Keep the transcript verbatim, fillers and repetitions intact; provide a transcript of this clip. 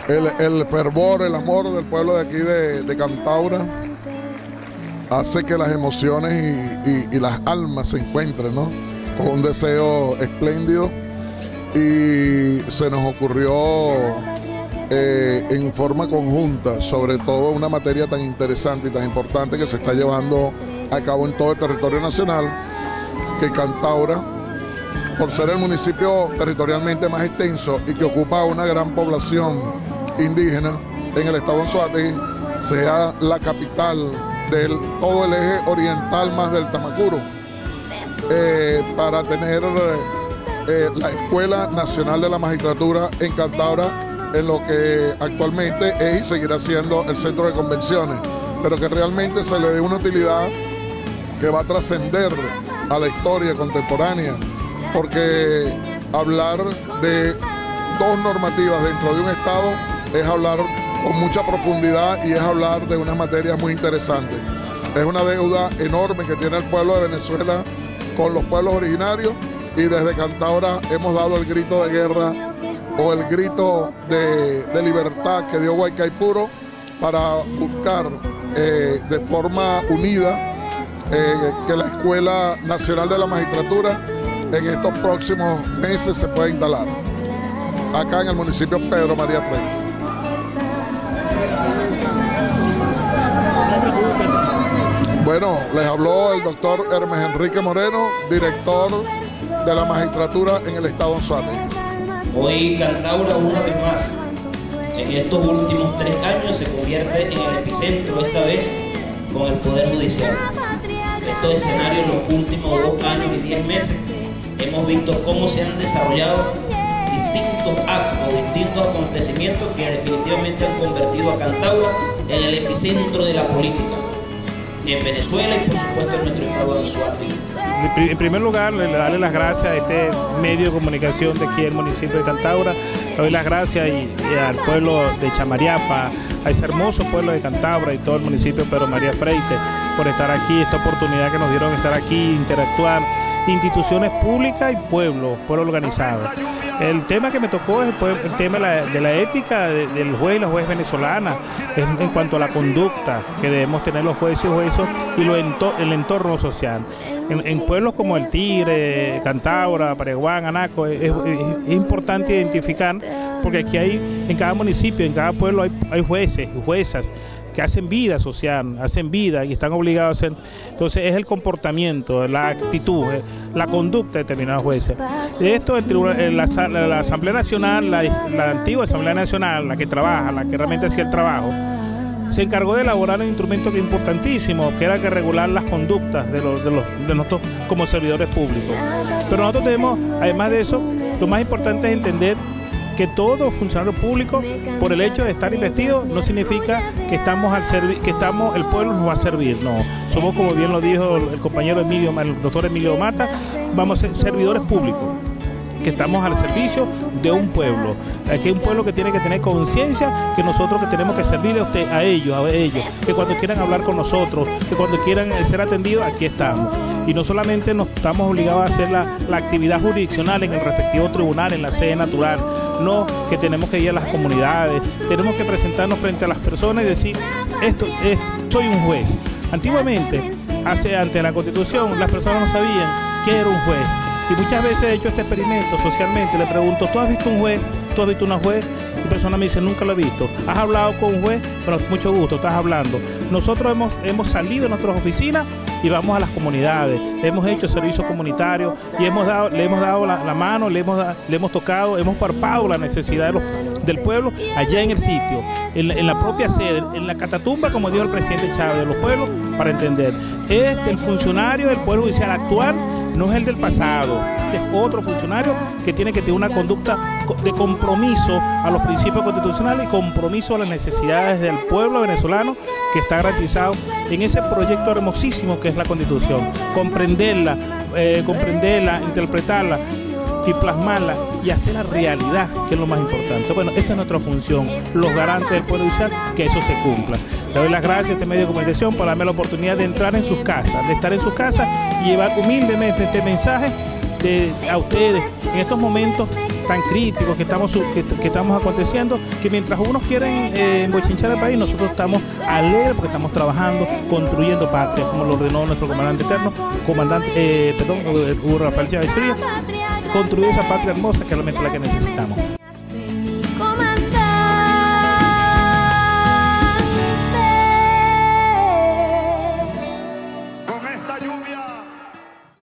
el, el fervor, el amor del pueblo de aquí de, de Cantaura hace que las emociones y, y, y las almas se encuentren, ¿no? Con un deseo espléndido, y se nos ocurrió eh, en forma conjunta, sobre todo una materia tan interesante y tan importante que se está llevando a cabo en todo el territorio nacional, que Cantaura, por ser el municipio territorialmente más extenso y que ocupa una gran población indígena en el estado de Anzoátegui, sea la capital de todo el eje oriental más del Tamacuro, eh, para tener eh, la Escuela Nacional de la Magistratura en Cantaura, en lo que actualmente es y seguirá siendo el centro de convenciones, pero que realmente se le dé una utilidad que va a trascender a la historia contemporánea, porque hablar de dos normativas dentro de un estado es hablar con mucha profundidad y es hablar de unas materias muy interesantes. Es una deuda enorme que tiene el pueblo de Venezuela con los pueblos originarios, y desde Cantaura hemos dado el grito de guerra o el grito de, de libertad que dio Guaycaipuro para buscar eh, de forma unida eh, que la Escuela Nacional de la Magistratura en estos próximos meses se pueda instalar acá en el municipio Pedro María Frente. Bueno, les habló el doctor Hermes Enrique Moreno, director de la magistratura en el estado de Anzoátegui. Hoy Cantaura, una vez más, en estos últimos tres años, se convierte en el epicentro, esta vez con el Poder Judicial. Estos escenarios, los últimos dos años y diez meses, hemos visto cómo se han desarrollado distintos actos, distintos acontecimientos que definitivamente han convertido a Cantaura en el epicentro de la política en Venezuela y por supuesto en nuestro estado de Anzoátegui. En primer lugar, le darle las gracias a este medio de comunicación de aquí del municipio de Cantaura. Le doy las gracias y, y al pueblo de Chamariapa, a ese hermoso pueblo de Cantaura y todo el municipio de Pedro María Frente por estar aquí, esta oportunidad que nos dieron de estar aquí, interactuar, instituciones públicas y pueblo, pueblo organizado. El tema que me tocó es el, el tema de la, de la ética de, del juez y la juez venezolana, en, en cuanto a la conducta que debemos tener los jueces y jueces y lo ento, el entorno social. En, en pueblos como El Tigre, Cantaura, Pareguán, Anaco, es, es, es importante identificar, porque aquí hay, en cada municipio, en cada pueblo hay, hay jueces y juezas que hacen vida social, hacen vida y están obligados a hacer. Entonces es el comportamiento, la actitud, la conducta de determinados jueces. De esto el tribunal, la, la, la Asamblea Nacional, la, la antigua Asamblea Nacional, la que trabaja, la que realmente hacía el trabajo, se encargó de elaborar un instrumento que es importantísimo, que era que regular las conductas de, los, de, los, de nosotros como servidores públicos. Pero nosotros tenemos, además de eso, lo más importante es entender que todo funcionario público, por el hecho de estar investido, no significa que estamos al servi que estamos, el pueblo nos va a servir, no. Somos, como bien lo dijo el compañero Emilio, el doctor Emilio Mata, vamos a ser servidores públicos, que estamos al servicio de un pueblo. Aquí hay un pueblo que tiene que tener conciencia que nosotros que tenemos que servirle a, usted, a ellos, a ellos, que cuando quieran hablar con nosotros, que cuando quieran ser atendidos, aquí estamos. Y no solamente nos estamos obligados a hacer la, la actividad jurisdiccional en el respectivo tribunal, en la sede natural, no, que tenemos que ir a las comunidades, tenemos que presentarnos frente a las personas y decir, esto es, soy un juez. Antiguamente, hace, antes de la Constitución, las personas no sabían qué era un juez. Y muchas veces he hecho este experimento socialmente, le pregunto, ¿tú has visto un juez? ¿Tú has visto una juez? Y persona me dice, nunca lo he visto. ¿Has hablado con un juez? Bueno, mucho gusto, estás hablando. Nosotros hemos, hemos salido de nuestras oficinas y vamos a las comunidades, hemos hecho servicios comunitarios y hemos dado, le hemos dado la, la mano, le hemos, le hemos tocado, hemos palpado la necesidad de los, del pueblo allá en el sitio, en la, en la propia sede, en la catatumba, como dijo el presidente Chávez, de los pueblos, para entender. Este, el funcionario del Poder Judicial actual no es el del pasado, este es otro funcionario que tiene que tener una conducta de compromiso a los principios constitucionales y compromiso a las necesidades del pueblo venezolano, que está garantizado en ese proyecto hermosísimo que es la Constitución. Comprenderla, eh, comprenderla, interpretarla y plasmarla y hacerla realidad, que es lo más importante. Bueno, esa es nuestra función, los garantes del Poder Judicial, que eso se cumpla. Le doy las gracias a este medio de comunicación por darme la oportunidad de entrar en sus casas, de estar en sus casas y llevar humildemente este mensaje de, a ustedes en estos momentos tan críticos que estamos, que, que estamos aconteciendo, que mientras unos quieren eh, embochinchar el país, nosotros estamos alegres porque estamos trabajando, construyendo patria, como lo ordenó nuestro comandante eterno, comandante, eh, perdón, Hugo Rafael Chávez Frías, construir esa patria hermosa que realmente es la que necesitamos.